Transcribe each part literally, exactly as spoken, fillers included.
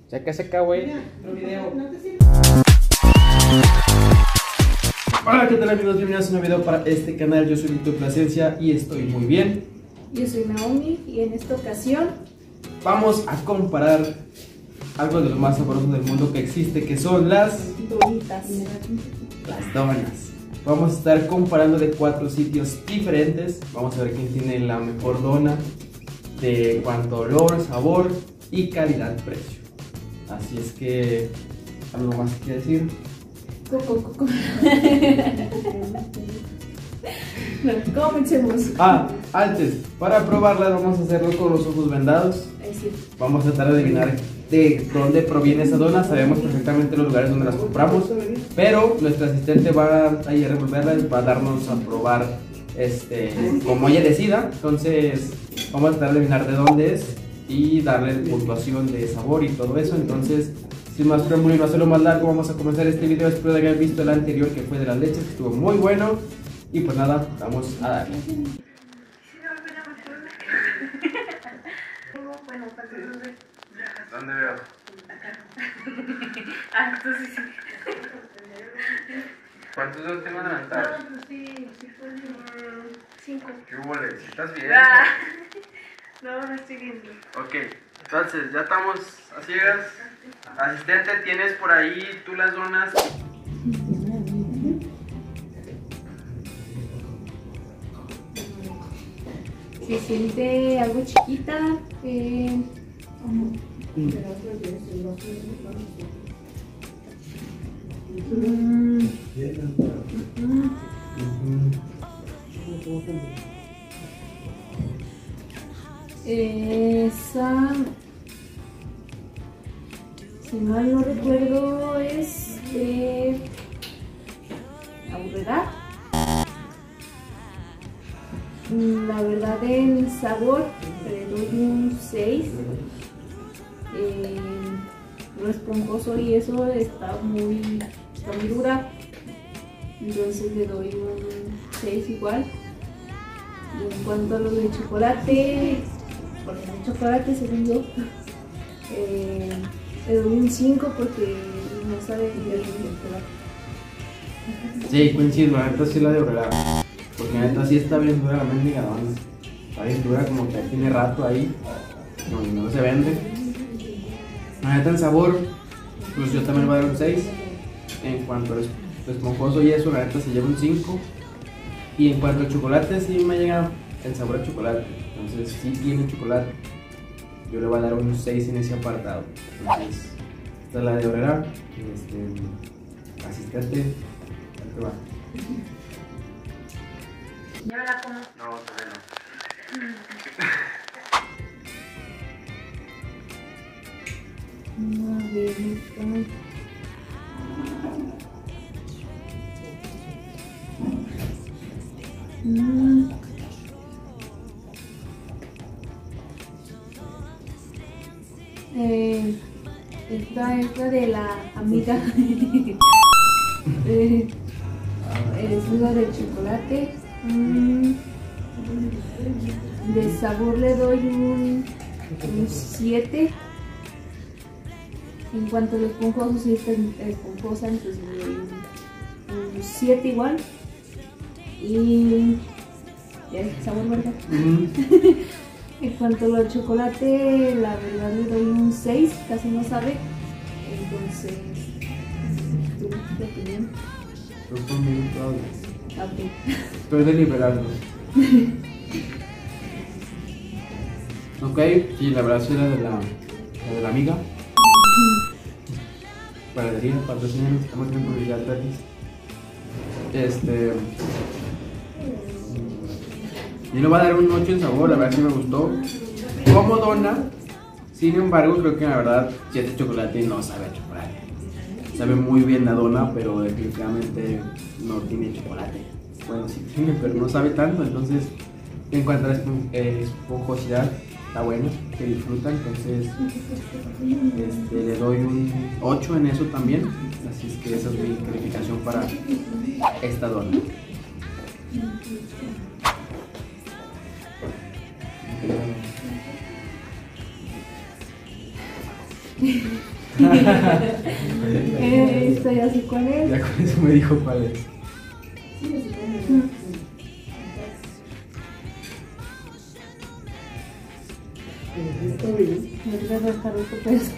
Ya que se acabó el video. Hola, ¿qué tal amigos? Bienvenidos a un video para este canal. Yo soy Lito Plasencia y estoy muy bien. Yo soy Naomi y en esta ocasión vamos a comparar algo de lo más sabroso del mundo que existe, que son las donitas. Las donas. Vamos a estar comparando de cuatro sitios diferentes. Vamos a ver quién tiene la mejor dona de cuanto olor, sabor y calidad-precio. Así es que, ¿algo más que decir? Coco, coco. No, comencemos. Ah, antes, para probarla vamos a hacerlo con los ojos vendados. Ahí sí. Vamos a tratar de adivinar de dónde proviene esa dona. Sabemos perfectamente los lugares donde las compramos, pero nuestra asistente va a ir a revolverlas, va a darnos a probar este, como ella decida. Entonces vamos a tratar de adivinar de dónde es y darle puntuación de sabor y todo eso. Entonces, sin más preámbulo y no hacerlo más largo, vamos a comenzar este video. Espero de haber visto el anterior, que fue de las leches, que estuvo muy bueno. Y pues nada, vamos a darle. ¿Dónde veo? Ah, entonces sí. ¿Cuántos dedos tengo adelantados? No, sí, sí fue cinco. ¿Qué hubo? ¿Estás bien? Ah. No, no estoy viendo. Ok, entonces ya estamos a ciegas. Asistente, ¿tienes por ahí tú las donas? Se siente algo chiquita. Eh... Mm. Mm. Esa, si mal no recuerdo, es de Aurrera. La verdad, en sabor le doy un seis. Eh, lo esponjoso y eso está muy, está muy dura, entonces le doy un seis igual. Y en cuanto a lo de chocolate, porque el chocolate según yo, eh, le doy un cinco porque no sabe bien el chocolate. Sí, coincido, la neta sí la de Aurrera, porque la neta sí está bien dura la mendiga dona. Está bien dura, como que tiene rato ahí, no, no se vende. La neta en sabor, pues yo también voy a dar un seis. En cuanto al esponjoso y eso, la neta se lleva un cinco. Y en cuanto al chocolate, sí me llega el sabor a chocolate. Entonces sí tiene chocolate. Yo le voy a dar un seis en ese apartado. Entonces, esta es la de Aurrera. Este, asistente, ahí te va. ¿Ya me la como? No, todavía no. A ver, está. Mm. Eh, esta es la de la amiga. eh, es la de chocolate. Mm. De sabor le doy un siete. En cuanto a los esponjosos, si está esponjosa, entonces le doy un siete igual. Y ya es sabor, ¿verdad? Mm. En cuanto a los chocolate, la verdad le doy un seis, casi no sabe. Entonces, ¿tú qué opinión? Yo también, claro. Okay. Estoy deliberando. Ok, sí, la verdad sí era de la, la de la amiga. Panadería, patrocinio, estamos en publicidad gratis. Este. Yo le voy a dar un ocho en sabor, la verdad sí me gustó. Como dona, sin embargo, creo que la verdad, si es de chocolate, no sabe a chocolate. Sabe muy bien la dona, pero definitivamente no tiene chocolate. Bueno, sí tiene, pero no sabe tanto. Entonces, en cuanto a la esponjosidad, está bueno, que disfruta. Entonces, este, le doy un ocho en eso también. Así es que esa es mi calificación para esta dona. eh, esta ya sé cuál es. Ya con eso me dijo cuál es. Me voy a rascar otro pedazo.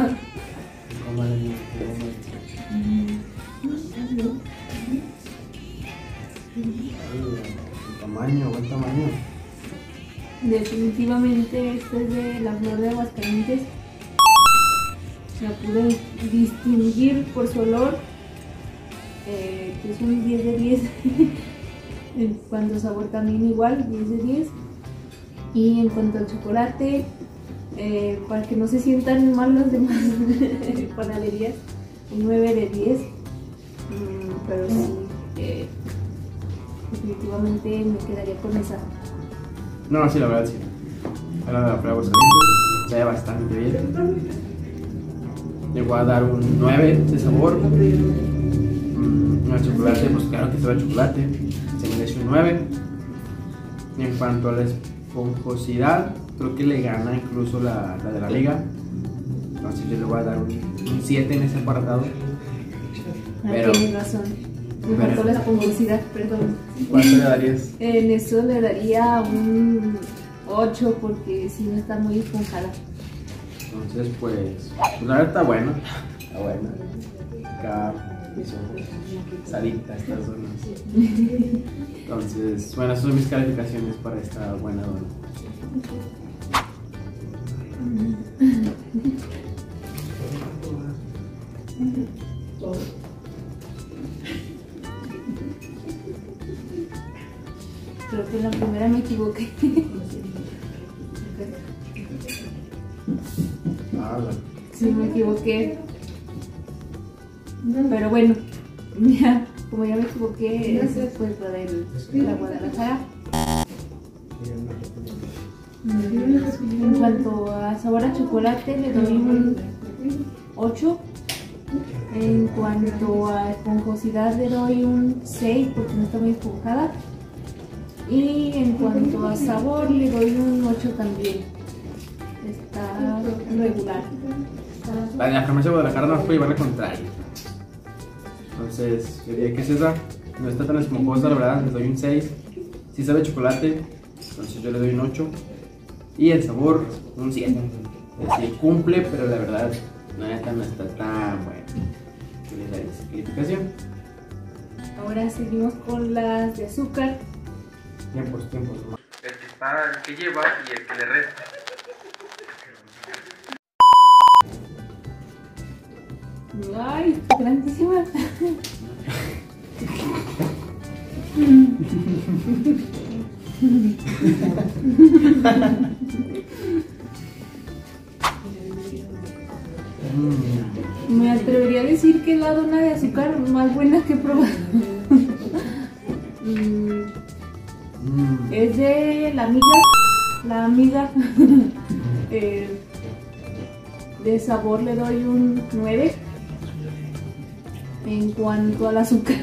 El tamaño, buen tamaño. Definitivamente este es de la flor de Aguascalientes. La pude distinguir por su olor, eh, que es un diez de diez. En cuanto a sabor también igual, diez de diez. Y en cuanto al chocolate, eh, para que no se sientan mal los demás panaderías, un nueve de diez. Mm, pero sí, eh, definitivamente me quedaría con esa. No, sí, la verdad sí. A la de la flor de Aguascalientes se ve bastante bien. Le voy a dar un nueve de sabor. Mm, el chocolate, pues claro que sabe a chocolate. Se merece un nueve. Y en cuanto a la esponjosidad, creo que le gana incluso la, la de la liga. Entonces yo le voy a dar un, un siete en ese apartado. Pero, tienes razón. Me pero- faltó la esponjosidad, perdón. ¿Cuánto le darías? En eso le daría un ocho porque si no está muy esponjada. Entonces, pues, pues la verdad está bueno. Está buena. Acá hizo salita estas zonas. Entonces, bueno, esas son mis calificaciones para esta buena dona. Creo que en la primera me equivoqué. Ah, bueno. Sí, me equivoqué. Pero bueno, ya, como ya me equivoqué, es pues lo de la Guadalajara. En cuanto a sabor a chocolate, le doy un ocho. En cuanto a esponjosidad, le doy un seis porque no está muy esponjada. Y en cuanto a sabor, le doy un ocho también. Está regular. La de la farmacia de Guadalajara no nos puede llevar la contraria. Entonces, yo diría que es esa. No está tan esponjosa, la verdad, le doy un seis. Si sabe a chocolate, entonces yo le doy un ocho. Y el sabor, un siete. Es decir, cumple, pero la verdad, la neta no está tan bueno. Yo le daré esa calificación. Ahora seguimos con las de azúcar. Tiempos, tiempos. El que está, el que lleva y el que le resta. Ay, está grandísima. Mm. Me atrevería a decir que es la dona de azúcar más buena que he probado. Mm, Mm. Es de la amiga, la amiga. Eh, de sabor le doy un nueve. En cuanto al azúcar,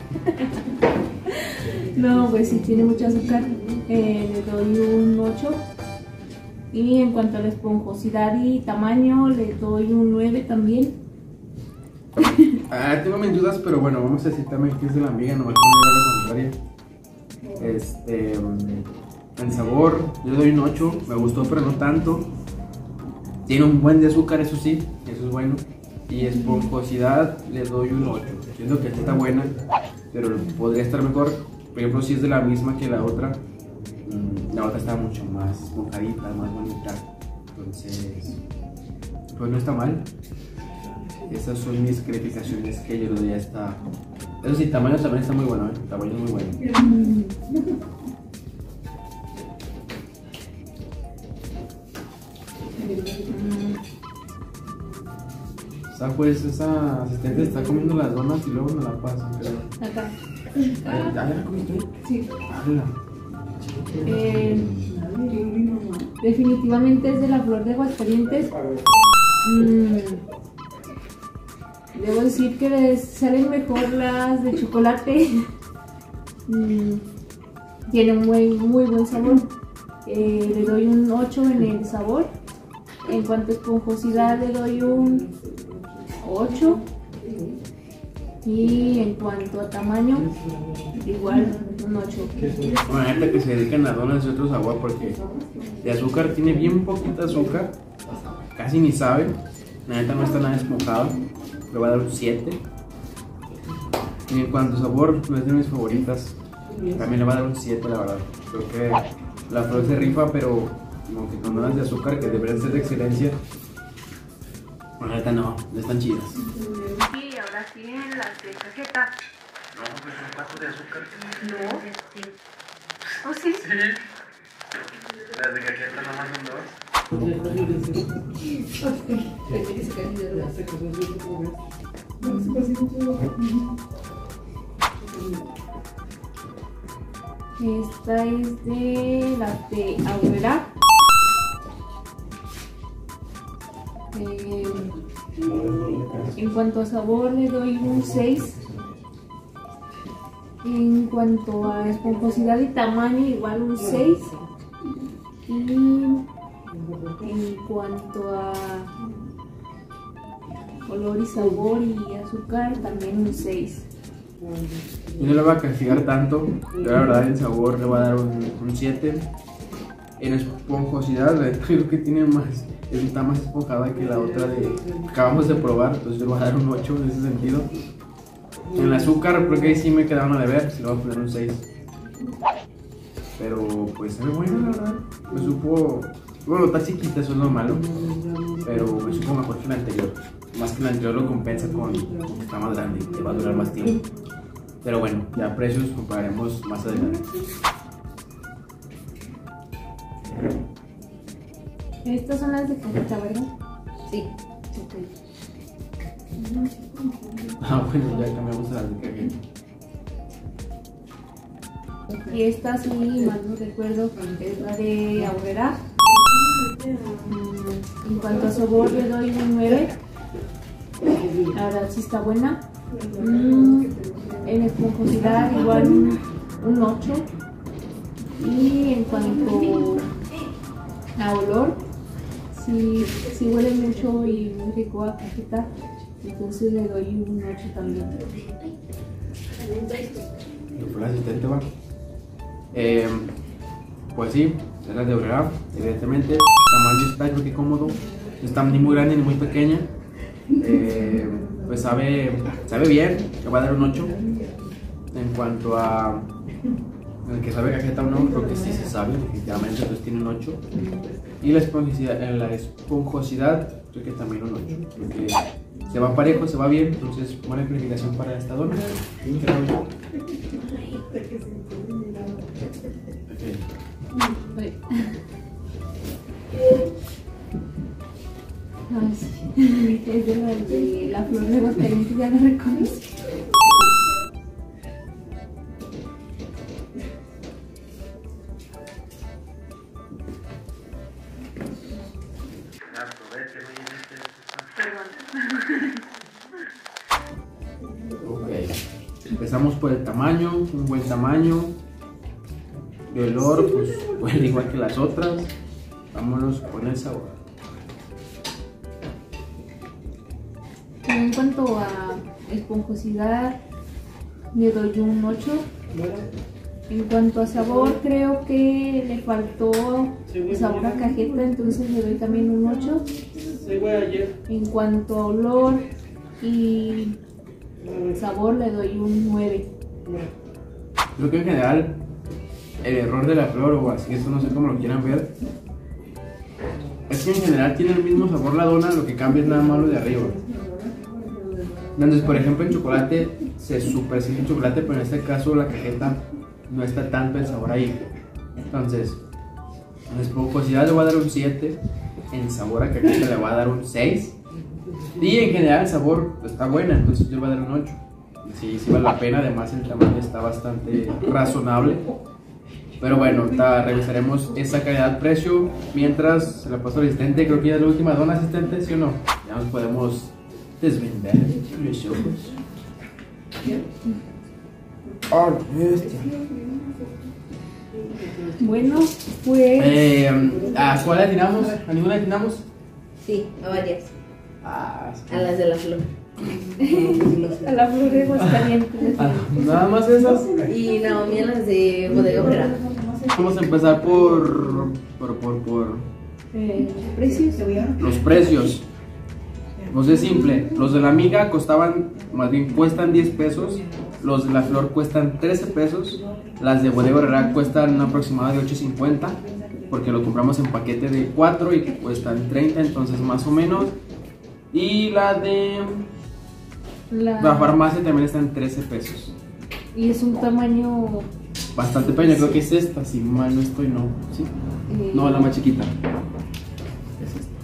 no, pues sí tiene mucho azúcar, eh, le doy un ocho. Y en cuanto a la esponjosidad y tamaño, le doy un nueve también. Ah, tengo mis dudas, pero bueno, vamos a decir también que es de la amiga, nomás con la contraria. Este, en sabor, yo le doy un ocho, me gustó, pero no tanto. Tiene un buen de azúcar, eso sí, eso es bueno. Y esponjosidad le doy un ocho. Siento que esta está buena, pero podría estar mejor. Por ejemplo, si es de la misma que la otra, mmm, la otra está mucho más esponjadita, más bonita. Entonces, pues no está mal. Esas son mis calificaciones que yo le doy a esta. Eso sí, tamaño también está muy bueno, ¿eh? El tamaño es muy bueno. O sea, pues esa asistente está comiendo las donas y luego me la pasa. Pero... Acá. ¿Ya, ya la comiste? Sí. Hala. Eh, definitivamente es de la flor de Aguascalientes. Mm, debo decir que les salen mejor las de chocolate. Mm, tiene un muy, muy buen sabor. Eh, le doy un ocho en el sabor. En cuanto a esponjosidad, le doy un ocho. Y en cuanto a tamaño, igual un ocho. Bueno, gente que se dedican a donas de otro sabor, porque de azúcar tiene bien poquita azúcar, casi ni sabe. La neta no está nada esponjado, le voy a dar un siete. Y en cuanto a sabor, no es de mis favoritas, también le voy a dar un siete, la verdad. Creo que la flor se rifa, pero como que con donas de azúcar que deberían ser de excelencia, la neta no, no están chidas. Y ahora siguen las de cajeta. No, pues son cuatro de azúcar. No. ¿Oh, sí? Sí. Las de cajeta nomás son dos. Esta es de las de Aurrera. Eh, en cuanto a sabor le doy un seis. En cuanto a esponjosidad y tamaño igual un seis. Y en cuanto a olor y sabor y azúcar también un seis. Yo no le voy a castigar tanto, yo la verdad en sabor le voy a dar un, un siete. En esponjosidad creo que tiene más, está más esponjada que la otra de que acabamos de probar, entonces yo le voy a dar un ocho en ese sentido. En el azúcar creo que ahí sí me quedaron a deber, si le voy a poner un seis. Pero pues es bueno, la verdad. Me supo, bueno, está chiquita, eso es lo malo, pero me supo mejor que la anterior. Más que la anterior lo compensa con que está más grande y que va a durar más tiempo. Pero bueno, ya precios compararemos más adelante. Estas son las de cajeta, ¿verdad? Sí. Ah, bueno, ya cambiamos a las de cajeta. Y esta sí, mal no recuerdo, es la de Aurrera. En cuanto a sabor le doy un nueve. La verdad sí está buena. Mm, en esponjosidad igual un, un ocho. Y en cuanto a olor, sí, sí huele mucho y muy rico a cajeta. Entonces le doy un ocho también. Yo fui el asistente, va. Eh, pues sí, es la de Aurrera, evidentemente. Tamaño está, creo que cómodo. No está ni muy grande ni muy pequeña. Eh, pues sabe, sabe bien, le voy a dar un ocho. En cuanto a el que sabe cajeta o no, creo que sí se sabe, definitivamente, entonces tiene un ocho. Y la esponjosidad, en la esponjosidad creo que también un ocho, porque se va parejo, se va bien, entonces buena calificación para esta dona, creo yo. Okay. Ay, sí. Es de la, de la flor de los calientes, ya la reconocí. Ok, empezamos por el tamaño, un buen tamaño. De olor, pues huele igual que las otras. Vámonos con el sabor. En cuanto a esponjosidad, le doy un ocho. En cuanto a sabor, creo que le faltó sabor a cajeta, entonces le doy también un ocho. En cuanto a olor y sabor, le doy un nueve. Creo que en general el error de la flor, o así, esto no sé cómo lo quieran ver, es que en general tiene el mismo sabor la dona, lo que cambia es nada más lo de arriba. Entonces, por ejemplo, en chocolate se super siente el chocolate, pero en este caso la cajeta no está tanto el sabor ahí. Entonces, en esponjosidad le voy a dar un siete, en sabor a cajeta le voy a dar un seis, y en general el sabor está bueno, entonces yo le voy a dar un ocho. Sí, sí vale la pena, además el tamaño está bastante razonable. Pero bueno, ahorita revisaremos esa calidad-precio mientras se la paso al asistente. Creo que ya es la última dona, asistente, ¿sí o no? Ya nos podemos desvendar los ojos. ¡Oh, bestia! Bueno, pues Eh, ¿A cuál atinamos? ¿A ninguna atinamos? Sí, a varias. Ah, sí. A las de la flor. A la flor de Aguascalientes. Ah, nada más esas. Y Naomi a las de Bodega Obrera. Vamos a empezar por. por. por. por Eh, ¿Precios? los precios. Pues es simple. Los de la amiga costaban, más bien cuestan diez pesos. Los de la flor cuestan trece pesos. Las de Bodega Obrera cuestan una aproximada de ocho cincuenta. Porque lo compramos en paquete de cuatro y cuestan treinta, entonces más o menos. Y la de La... la farmacia también está en trece pesos. Y es un tamaño. Bastante pequeña, creo que es esta, si mal no estoy, no. ¿Sí? eh, No, la más chiquita. Es esta.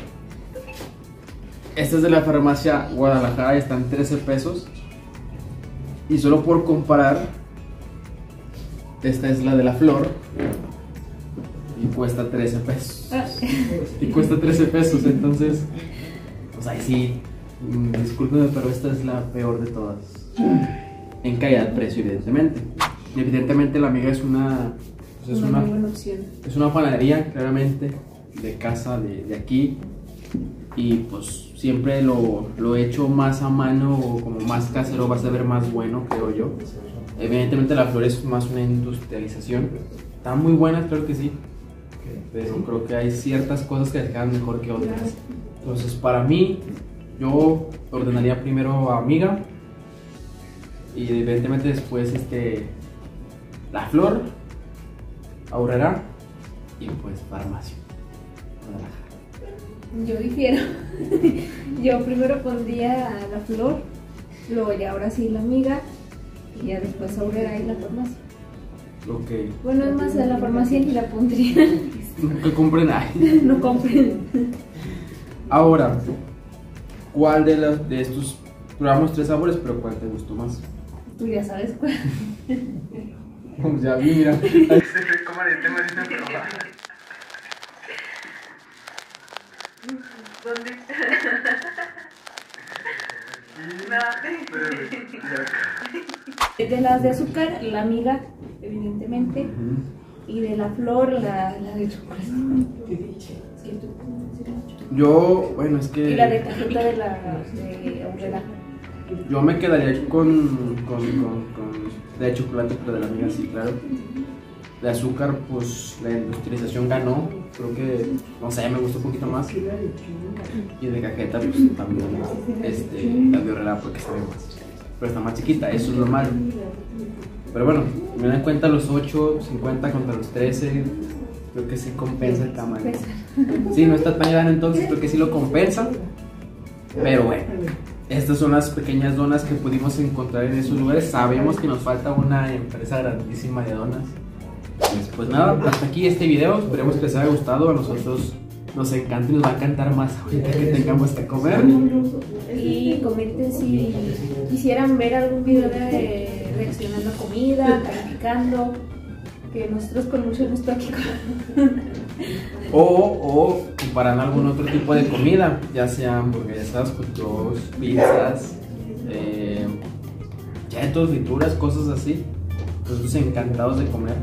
Esta es de la farmacia Guadalajara, está en trece pesos. Y solo por comparar, esta es la de la flor. Y cuesta trece pesos. Ah. Y cuesta trece pesos, entonces. Pues ahí sí. mm, Discúlpenme, pero esta es la peor de todas. En calidad-precio, evidentemente. Y evidentemente la amiga es una. Pues es una una, muy buena opción. es una panadería, claramente, de casa de, de aquí. Y pues siempre lo, lo he hecho más a mano o como más casero, va a saber más bueno, creo yo. Evidentemente la flor es más una industrialización. Está muy buena, claro que sí. Pero creo que hay ciertas cosas que les quedan mejor que otras. Entonces para mí, yo ordenaría primero a amiga. Y evidentemente después este, la flor, Aurrera y pues farmacia. Yo difiero. Yo primero pondría a la flor, luego ya ahora sí la amiga, y ya después Aurrera y la farmacia. Ok. Bueno, es más, a la farmacia ni la pondría. Que compren ahí. No compren. Ahora, ¿cuál de, los, de estos? Probamos tres sabores, pero ¿cuál te gustó más? Tú ya sabes cuál. Pues ya vi, mira. ¿Dónde? De las de azúcar, la amiga, evidentemente. Y de la flor, la, la de chocolate. Yo, bueno, es que. Y la de cajeta de la de Aurrera. Yo me quedaría con, con, con, con la de chocolate, pero de la amiga sí, claro. De azúcar, pues la industrialización ganó. Creo que, no sé, me gustó un poquito más. Y de cajeta, pues también este, la de Aurrera porque se ve más. Pero está más chiquita, eso es lo malo. Pero bueno, me dan cuenta los ocho cincuenta contra los trece. Creo que sí compensa el tamaño. Sí, no está tan grande, entonces creo que sí lo compensa. Pero bueno, estas son las pequeñas donas que pudimos encontrar en esos lugares. Sabemos que nos falta una empresa grandísima de donas. Pues, pues nada, hasta aquí este video. Esperemos que les haya gustado. A nosotros nos encanta y nos va a encantar más ahorita que tengamos que comer. Y comenten si quisieran ver algún video de reaccionando a comida, calificando, que nosotros con mucho gusto aquí O, o comparan algún otro tipo de comida, ya sea hamburguesas, hot dogs, pizzas, eh, chetos, frituras, cosas así. Nosotros encantados de comer.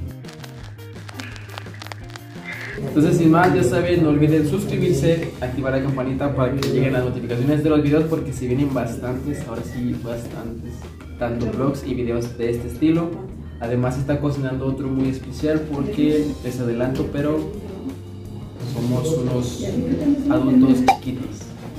Entonces, sin más, ya saben, no olviden suscribirse, activar la campanita para que lleguen las notificaciones de los videos, porque si vienen bastantes, ahora sí bastantes, tanto vlogs y videos de este estilo. Además está cocinando otro muy especial porque les adelanto, pero somos unos adultos chiquitos.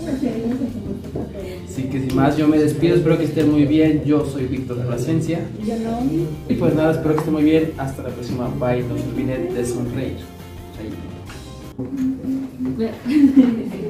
Así que sin más, yo me despido, espero que estén muy bien. Yo soy Víctor Plasencia. Y pues nada, espero que estén muy bien. Hasta la próxima. Bye. No se olviden de sonreír. Ahí.